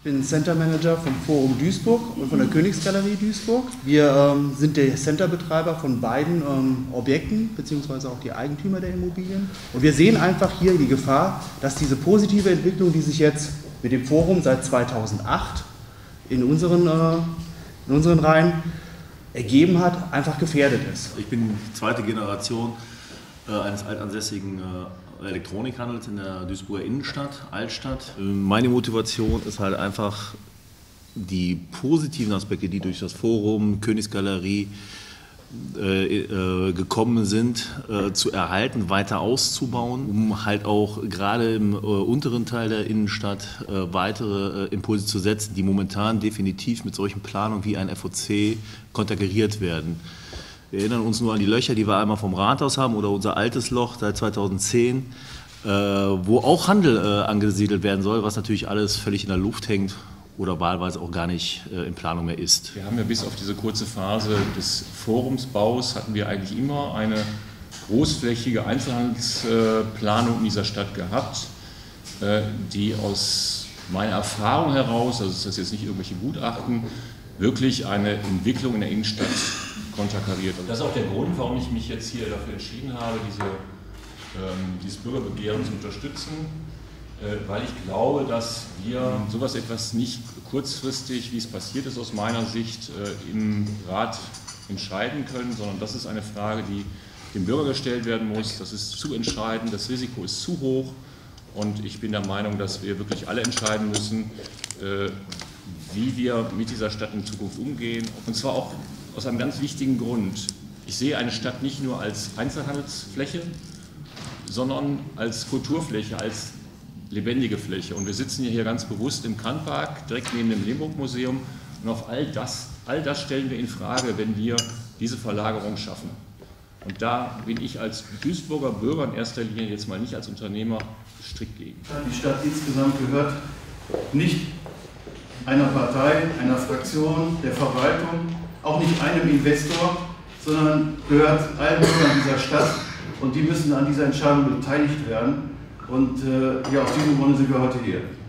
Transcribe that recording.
Ich bin Center Manager vom Forum Duisburg und von der Königsgalerie Duisburg. Wir sind der Centerbetreiber von beiden Objekten, beziehungsweise auch die Eigentümer der Immobilien. Und wir sehen einfach hier die Gefahr, dass diese positive Entwicklung, die sich jetzt mit dem Forum seit 2008 in unseren Reihen ergeben hat, einfach gefährdet ist. Ich bin die zweite Generation eines altansässigen Elektronikhandels in der Duisburger Innenstadt, Altstadt. Meine Motivation ist halt einfach, die positiven Aspekte, die durch das Forum, Königsgalerie gekommen sind, zu erhalten, weiter auszubauen, um halt auch gerade im unteren Teil der Innenstadt weitere Impulse zu setzen, die momentan definitiv mit solchen Planungen wie ein FOC konterkariert werden. Wir erinnern uns nur an die Löcher, die wir einmal vom Rathaus haben oder unser altes Loch seit 2010, wo auch Handel angesiedelt werden soll, was natürlich alles völlig in der Luft hängt oder wahlweise auch gar nicht in Planung mehr ist. Wir haben ja bis auf diese kurze Phase des Forumsbaus hatten wir eigentlich immer eine großflächige Einzelhandelsplanung in dieser Stadt gehabt, die aus meiner Erfahrung heraus, also ist das jetzt nicht irgendwelche Gutachten, wirklich eine Entwicklung in der Innenstadt konterkariert. Das ist auch der Grund, warum ich mich jetzt hier dafür entschieden habe, dieses Bürgerbegehren zu unterstützen, weil ich glaube, dass wir sowas etwas nicht kurzfristig, wie es passiert ist aus meiner Sicht, im Rat entscheiden können, sondern das ist eine Frage, die dem Bürger gestellt werden muss. Das ist zu entscheidend, das Risiko ist zu hoch und ich bin der Meinung, dass wir wirklich alle entscheiden müssen, wie wir mit dieser Stadt in Zukunft umgehen. Und zwar auch aus einem ganz wichtigen Grund. Ich sehe eine Stadt nicht nur als Einzelhandelsfläche, sondern als Kulturfläche, als lebendige Fläche. Und wir sitzen hier ganz bewusst im Kannpark, direkt neben dem Limburg-Museum. Und auf all das stellen wir in Frage, wenn wir diese Verlagerung schaffen. Und da bin ich als Duisburger Bürger in erster Linie, jetzt mal nicht als Unternehmer, strikt gegen. Die Stadt insgesamt gehört nicht einer Partei, einer Fraktion, der Verwaltung, auch nicht einem Investor, sondern gehört allen Bürgern dieser Stadt und die müssen an dieser Entscheidung beteiligt werden. Und aus diesem Grunde sind wir heute hier.